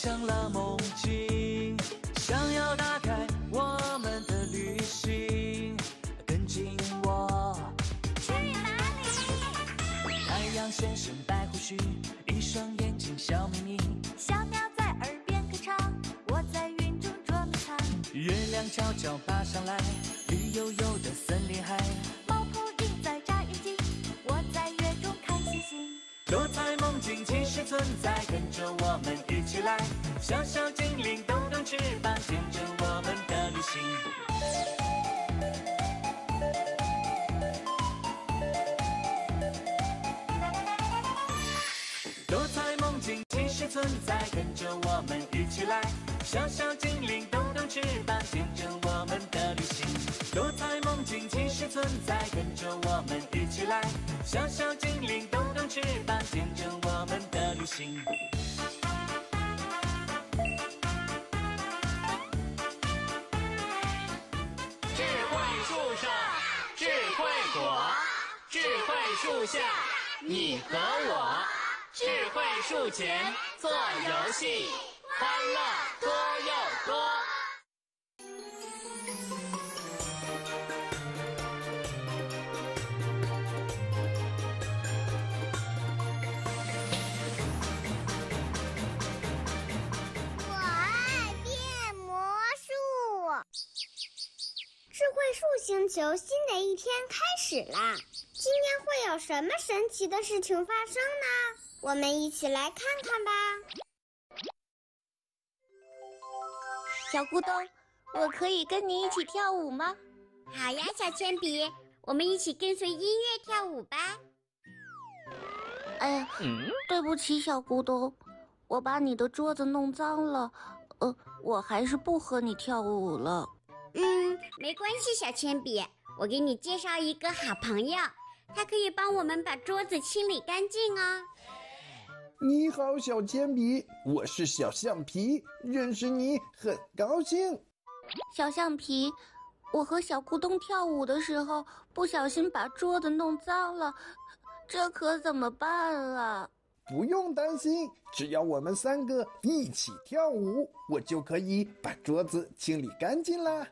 想了梦境，想要打开我们的旅行，跟紧我。 去哪里？ 太阳先生白胡须，一双眼睛笑眯眯， 小鸟在耳边歌唱，我在云中捉迷藏。 月亮悄悄爬上来，绿油油的森林海， 猫头鹰在眨眼睛，我在月中看星星。 多彩梦境其实存在，跟着我们一起来，小小精灵动动翅膀，见证我们的旅行。多彩梦境其实存在，跟着我们一起来，小小精灵动动翅膀，见证我们的旅行。多彩梦境其实存在，跟着我们一起来，小小精灵动动翅膀，见证我们的旅行。 智慧树上，智慧果，智慧树下，你和我。智慧树前做游戏，欢乐多又多。 我爱变魔术。智慧树星球新的一天开始啦！今天会有什么神奇的事情发生呢？我们一起来看看吧。 小咕咚，我可以跟你一起跳舞吗？ 好呀，小铅笔，我们一起跟随音乐跳舞吧。 哎呀，对不起，小咕咚，我把你的桌子弄脏了，我还是不和你跳舞了。 没关系，小铅笔，我给你介绍一个好朋友，他可以帮我们把桌子清理干净哦。 你好，小铅笔，我是小橡皮，认识你很高兴。 小橡皮，我和小咕咚跳舞的时候不小心把桌子弄脏了，这可怎么办啊？ 不用担心，只要我们三个一起跳舞，我就可以把桌子清理干净啦。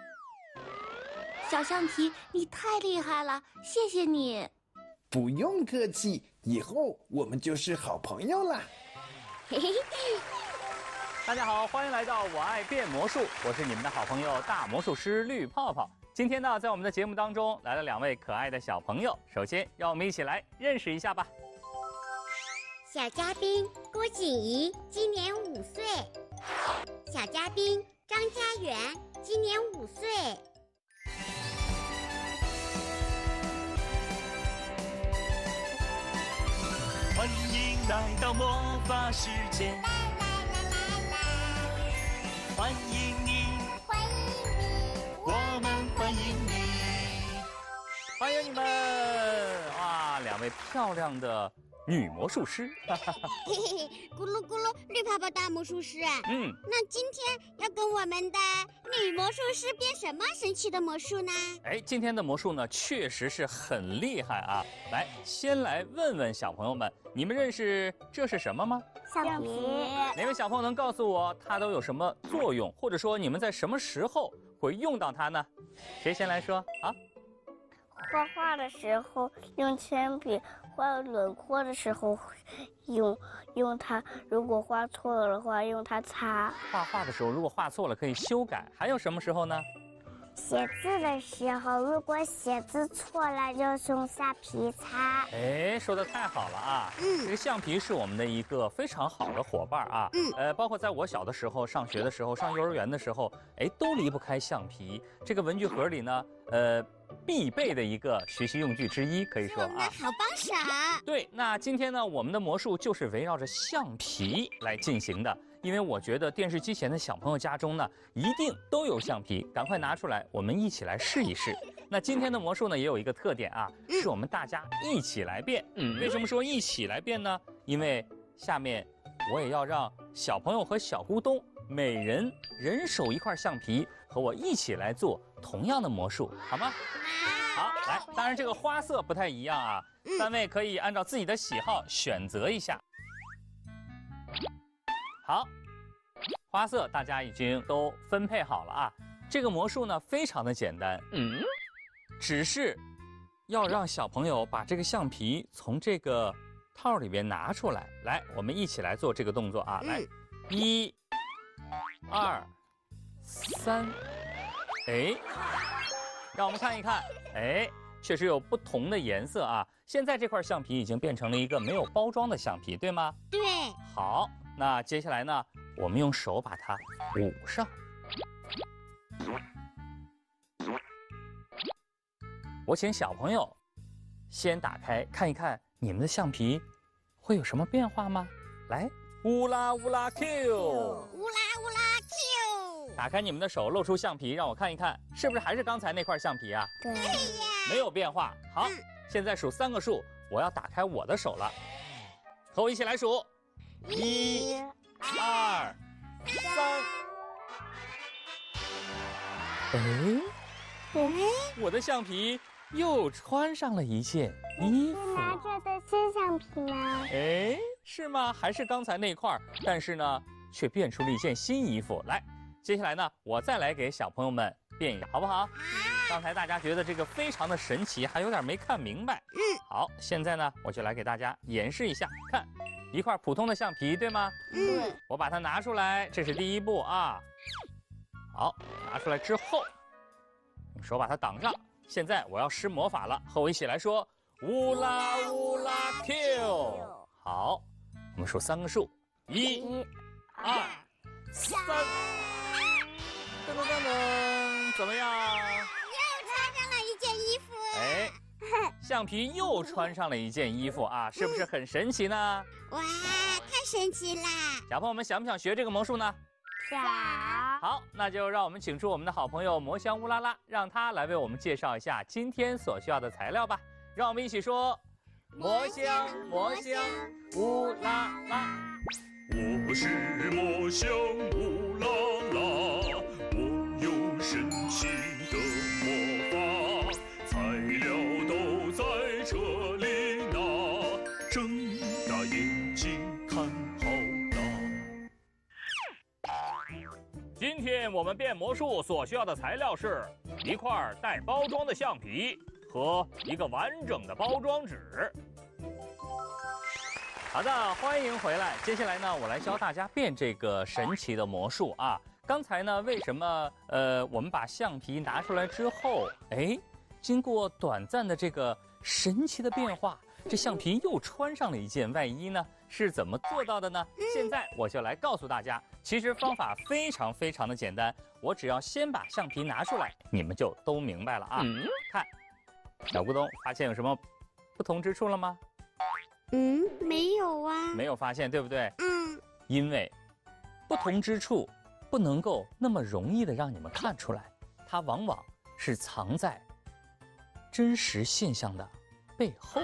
小橡皮，你太厉害了，谢谢你。 不用客气，以后我们就是好朋友啦。 嘿嘿嘿。 大家好，欢迎来到我爱变魔术，我是你们的好朋友大魔术师绿泡泡。今天呢，在我们的节目当中来了2位可爱的小朋友，首先让我们一起来认识一下吧。 小嘉宾郭锦怡，今年5岁。小嘉宾张家远，今年5岁。 欢迎来到魔法世界，欢迎你， 欢迎你， 我们欢迎你。 欢迎你们！哇，2位漂亮的女魔术师。 嘿嘿嘿，咕噜咕噜，绿泡泡大魔术师。那今天要跟我们的女魔术师变什么神奇的魔术呢？ 今天的魔术呢，确实是很厉害啊！来，先来问问小朋友们，你们认识这是什么吗？ 橡皮。 哪位小朋友能告诉我它都有什么作用，或者说你们在什么时候会用到它呢？谁先来说啊？ 画画的时候用铅笔，画轮廓的时候用它，如果画错了的话用它擦。 画画的时候如果画错了可以修改，还有什么时候呢？ 写字的时候，如果写字错了就用橡皮擦。 说得太好了啊！这个橡皮是我们的一个非常好的伙伴啊。包括在我小的时候，上学的时候，上幼儿园的时候，都离不开橡皮。这个文具盒里呢，必备的一个学习用具之一，可以说啊， 好帮手。 对，那今天呢，我们的魔术就是围绕着橡皮来进行的。因为我觉得电视机前的小朋友家中呢，一定都有橡皮，赶快拿出来，我们一起来试一试。那今天的魔术呢，也有一个特点啊，是我们大家一起来变。为什么说一起来变呢？因为下面我也要让小朋友和小咕咚每人人手一块橡皮，和我一起来做同样的魔术，好吗？好，来，当然这个花色不太一样啊，3位可以按照自己的喜好选择一下。好， 花色大家已经都分配好了啊。这个魔术呢非常的简单，只是要让小朋友把这个橡皮从这个套里边拿出来。来，我们一起来做这个动作啊！来，1、2、3，哎，让我们看一看，哎，确实有不同的颜色啊。现在这块橡皮已经变成了一个没有包装的橡皮，对吗？ 对。 好，那接下来呢，我们用手把它捂上。我请小朋友先打开看一看你们的橡皮会有什么变化吗？来，乌拉乌拉 Q， 乌拉乌拉 Q， 打开你们的手，露出橡皮，让我看一看，是不是还是刚才那块橡皮啊？ 对， 没有变化。好，现在数3个数，我要打开我的手了，和我一起来数，1、2、3。哎，我的橡皮又穿上了一件衣服。 拿着的是橡皮吗？ 哎，是吗？还是刚才那块儿？但是呢，却变出了一件新衣服来。接下来呢，我再来给小朋友们变一个，好不好？刚才大家觉得这个非常的神奇，还有点没看明白。好，现在呢，我就来给大家演示一下，看，一块普通的橡皮，对吗？ 对。 我把它拿出来，这是第一步啊。好，拿出来之后，用手把它挡上。现在我要施魔法了，和我一起来说乌拉乌拉 Q。好，我们数3个数，1、2、3。噔噔噔噔，怎么样？ 又穿上了一件衣服。 哎，橡皮又穿上了一件衣服啊，是不是很神奇呢？ 哇，太神奇啦！ 小朋友们想不想学这个魔术呢？ 想。 好，那就让我们请出我们的好朋友魔香乌拉拉，让他来为我们介绍一下今天所需要的材料吧。让我们一起说：魔香魔香乌拉拉。 我是魔香乌拉拉，我有神奇的魔法，材料都在这里拿，睁大眼睛看好大。 今天我们变魔术所需要的材料是一块带包装的橡皮和一个完整的包装纸。好的，欢迎回来。接下来呢，我来教大家变这个神奇的魔术啊。刚才呢，为什么我们把橡皮拿出来之后，哎，经过短暂的这个神奇的变化，这橡皮又穿上了一件外衣呢？是怎么做到的呢？现在我就来告诉大家，其实方法非常非常的简单，我只要先把橡皮拿出来，你们就都明白了啊。看，小咕咚发现有什么不同之处了吗？ 没有啊。 没有发现，对不对？因为不同之处不能够那么容易的让你们看出来，它往往是藏在真实现象的背后。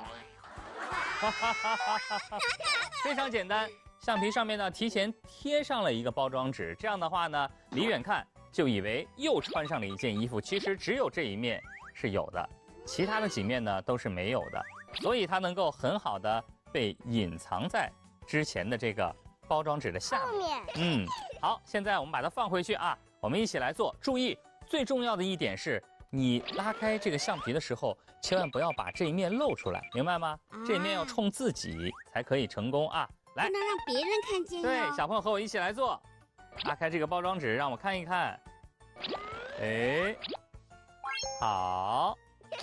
非常简单，橡皮上面呢提前贴上了一个包装纸，这样的话呢，离远看就以为又穿上了一件衣服，其实只有这一面是有的，其他的几面呢都是没有的，所以它能够很好的被隐藏在之前的这个包装纸的下面。好，现在我们把它放回去啊，我们一起来做。注意，最重要的一点是，你拉开这个橡皮的时候，千万不要把这一面露出来，明白吗？这一面要冲自己才可以成功啊！来， 不能让别人看见。 对，小朋友和我一起来做。拉开这个包装纸，让我看一看。哎，好。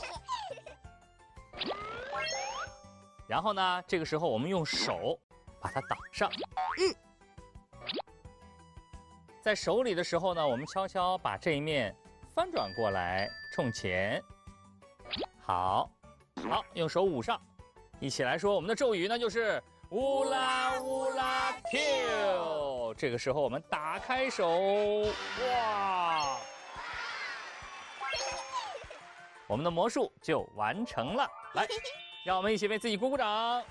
然后呢，这个时候我们用手把它挡上。在手里的时候呢，我们悄悄把这一面翻转过来，冲前。好，用手捂上，一起来说我们的咒语呢，就是乌拉乌拉 Q。这个时候我们打开手，哇，我们的魔术就完成了。来，让我们一起为自己鼓鼓掌。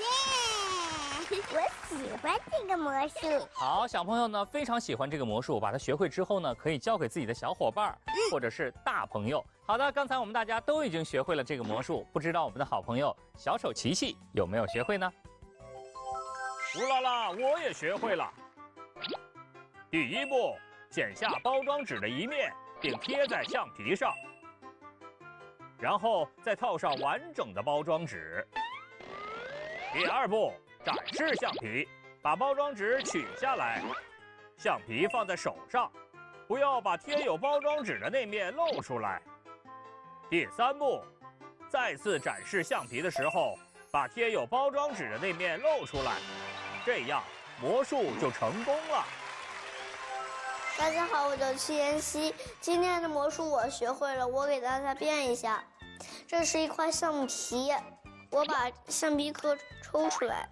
我喜欢这个魔术。 好，小朋友呢非常喜欢这个魔术，把它学会之后呢，可以教给自己的小伙伴或者是大朋友。好的，刚才我们大家都已经学会了这个魔术，不知道我们的好朋友小丑琪琪有没有学会呢？乌拉拉，我也学会了。 第一步，剪下包装纸的一面，并贴在橡皮上，然后再套上完整的包装纸。第二步，展示橡皮，把包装纸取下来，橡皮放在手上，不要把贴有包装纸的那面露出来。第三步，再次展示橡皮的时候，把贴有包装纸的那面露出来，这样魔术就成功了。 大家好，我叫屈妍希，今天的魔术我学会了，我给大家变一下。这是一块橡皮，我把橡皮壳抽出来，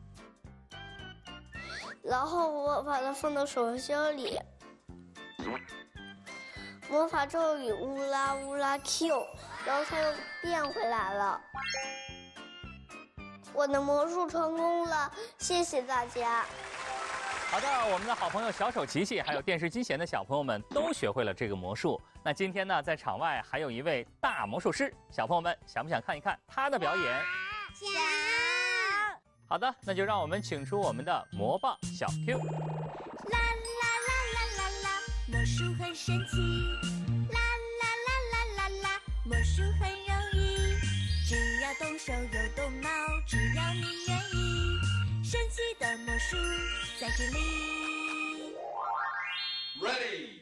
然后我把它放到手心里，魔法咒语乌拉乌拉 Q， 然后它又变回来了。我的魔术成功了，谢谢大家。 好的，我们的好朋友小手琪琪，还有电视机前的小朋友们都学会了这个魔术。那今天呢，在场外还有一位大魔术师，小朋友们想不想看一看他的表演？ 想。 好的，那就让我们请出我们的魔棒小 Q。 啦啦啦啦啦啦，魔术很神奇。啦啦啦啦啦啦，魔术很容易，只要动手又动脑，只要你愿意，神奇的魔术在这里。 Ready。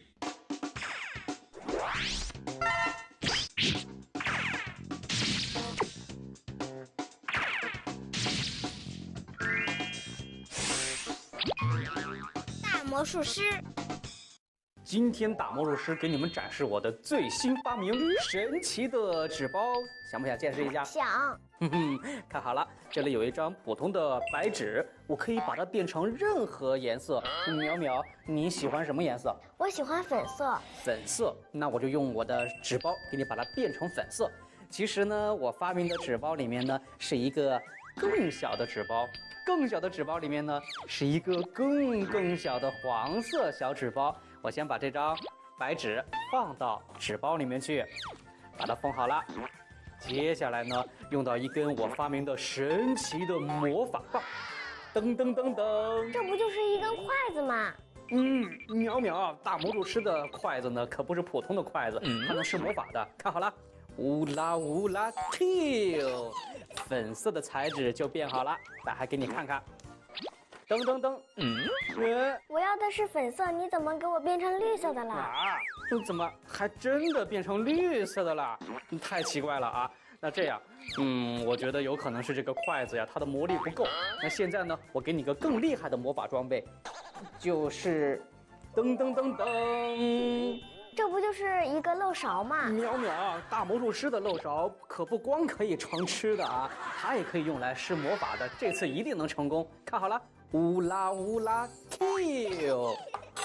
大魔术师， 今天大魔术师给你们展示我的最新发明——神奇的纸包，想不想见识一下？ 想。 看好了，这里有一张普通的白纸，我可以把它变成任何颜色。淼淼，你喜欢什么颜色？ 我喜欢粉色。 粉色，那我就用我的纸包给你把它变成粉色。其实呢，我发明的纸包里面呢是一个更小的纸包，更小的纸包里面呢是一个更小的黄色小纸包。我先把这张白纸放到纸包里面去，把它封好了。接下来呢，用到一根我发明的神奇的魔法棒，噔噔噔噔， 这不就是一根筷子吗？ 淼淼，大魔术师的筷子呢，可不是普通的筷子，它能施魔法的。看好了，乌拉乌拉 Q， 粉色的彩纸就变好了，打开给你看看。噔噔噔， 我要的是粉色，你怎么给我变成绿色的了？ 啊，怎么还真的变成绿色的了？太奇怪了啊！那这样，我觉得有可能是这个筷子呀，它的魔力不够。那现在呢，我给你个更厉害的魔法装备，就是噔噔噔噔。 这不就是一个漏勺吗？ 淼淼，大魔术师的漏勺可不光可以盛吃的啊，它也可以用来施魔法的。这次一定能成功，看好了，乌拉乌拉 Q。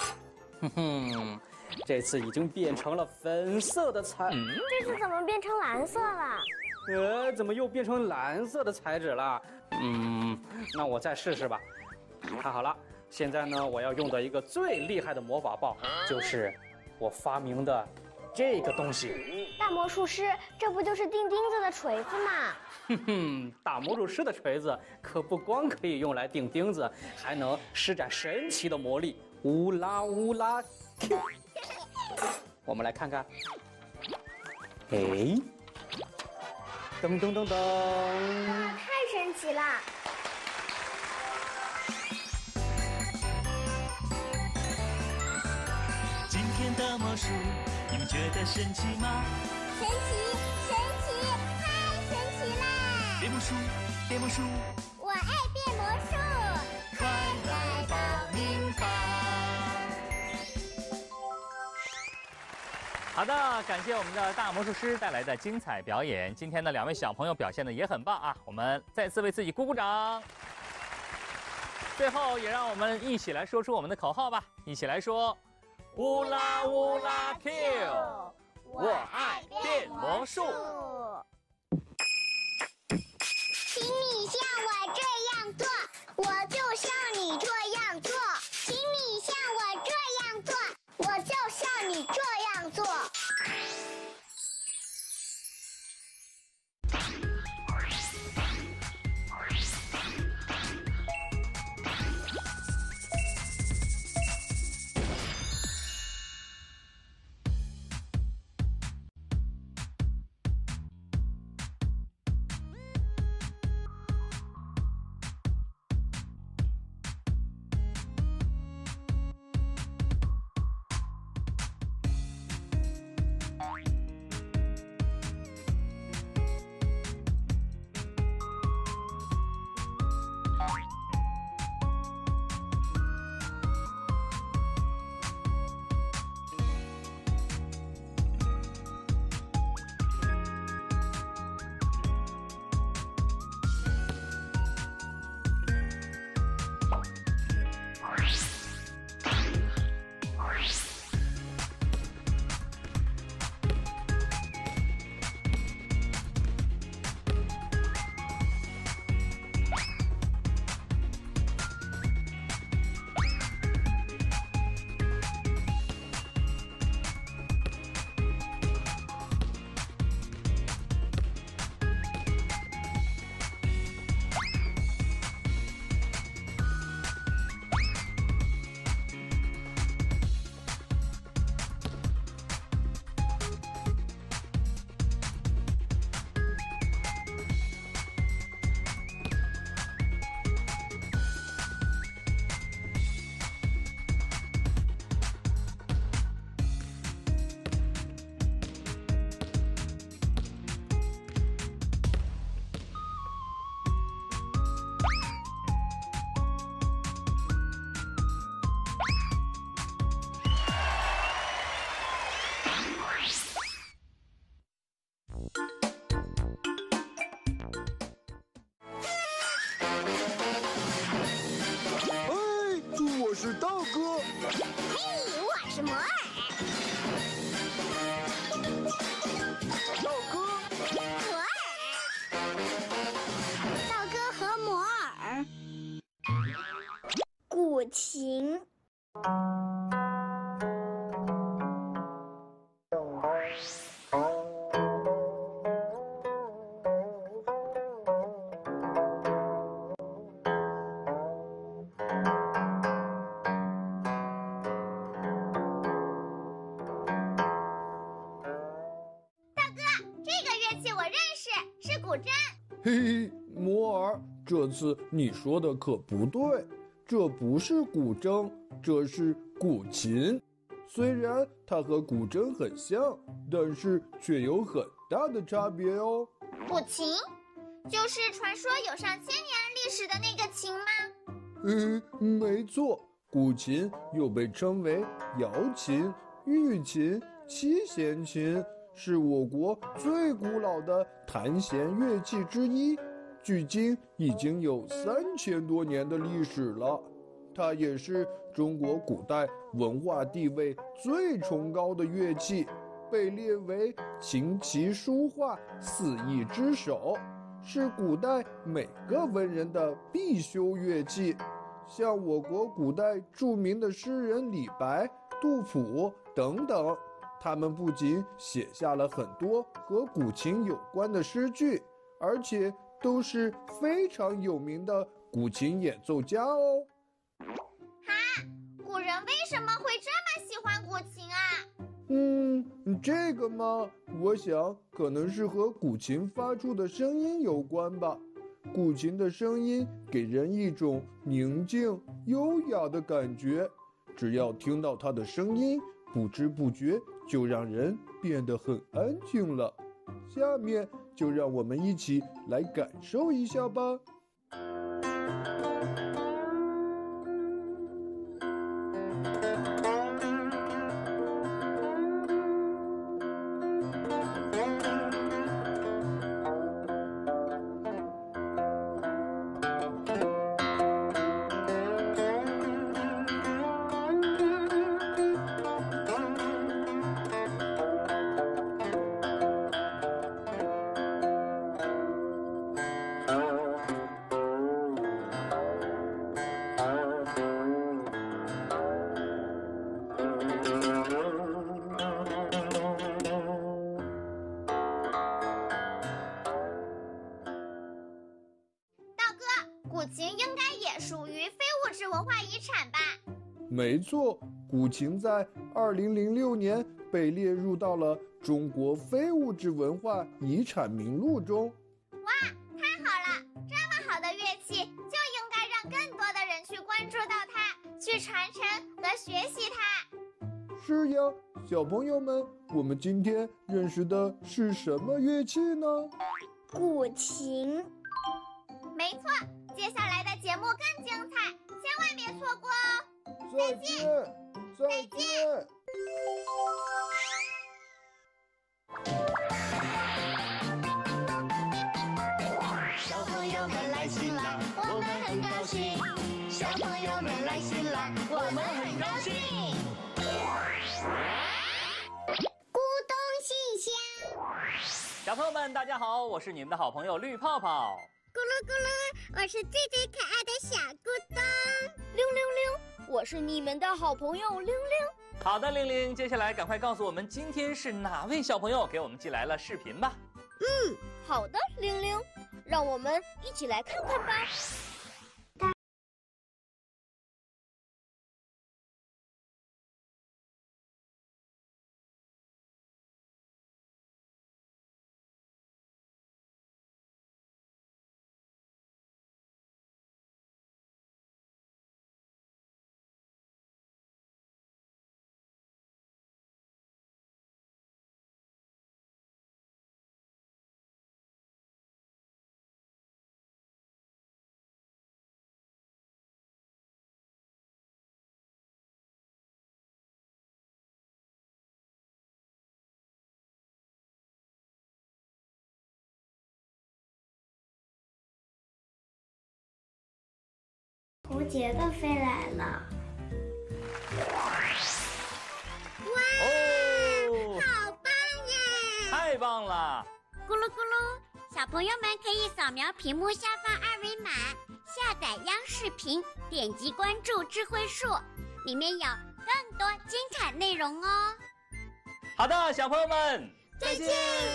这次已经变成了粉色的彩。 这次怎么变成蓝色了？ 怎么又变成蓝色的彩纸了？那我再试试吧。看好了，现在呢，我要用的一个最厉害的魔法棒，就是我发明的这个东西。 大魔术师，这不就是钉钉子的锤子吗？ 大魔术师的锤子可不光可以用来钉钉子，还能施展神奇的魔力。乌拉乌拉 Q， 我们来看看。噔噔噔噔， 太神奇了！ 今天的魔术，你们觉得神奇吗？ 神奇，神奇，太神奇啦！ 变魔术，变魔术， 我爱变魔术， 快来报名吧！ 好的，感谢我们的大魔术师带来的精彩表演。今天的两位小朋友表现的也很棒啊，我们再次为自己鼓鼓掌。最后也让我们一起来说出我们的口号吧，一起来说：乌拉乌拉 Q， 我爱变魔术。 请你像我这样做，我就像你这样做。请你像我这样做，我就像你这样做。 嘿，我是摩尔。 道哥， 摩尔。道哥和摩尔。古琴。 嘿嘿，摩尔，这次你说的可不对，这不是古筝，这是古琴。虽然它和古筝很像，但是却有很大的差别哦。 古琴，就是传说有上千年历史的那个琴吗？ 没错，古琴又被称为瑶琴、玉琴、七弦琴。是我国最古老的弹弦乐器之一，距今已经有3000多年的历史了。它也是中国古代文化地位最崇高的乐器，被列为琴棋书画4艺之首，是古代每个文人的必修乐器。像我国古代著名的诗人李白、杜甫等等，他们不仅写下了很多和古琴有关的诗句，而且都是非常有名的古琴演奏家哦。 古人为什么会这么喜欢古琴啊？ 这个嘛，我想可能是和古琴发出的声音有关吧。古琴的声音给人一种宁静、优雅的感觉，只要听到它的声音，不知不觉就让人变得很安静了。下面就让我们一起来感受一下吧。 古琴应该也属于非物质文化遗产吧？ 没错，古琴在2006年被列入到了中国非物质文化遗产名录中。 哇，太好了！这么好的乐器，就应该让更多的人去关注到它，去传承和学习它。 是呀，小朋友们，我们今天认识的是什么乐器呢？ 古琴。没错，接下来的节目更精彩，千万别错过哦！ 再见，再见。 小朋友们来新郎，我们很高兴。小朋友们来新郎，我们很高兴。 咕咚信箱， 小朋友们，大家好，我是你们的好朋友绿泡泡。 咕噜咕噜，我是最最可爱的小咕咚。 溜溜溜，我是你们的好朋友溜溜。 好的，玲玲，接下来赶快告诉我们今天是哪位小朋友给我们寄来了视频吧。 好的，玲玲，让我们一起来看看吧。 蝴蝶都飞来了。 哦， 好棒呀！ 太棒了！ 咕噜咕噜，小朋友们可以扫描屏幕下方二维码，下载央视频，点击关注智慧树，里面有更多精彩内容哦。 好的，小朋友们， 再见。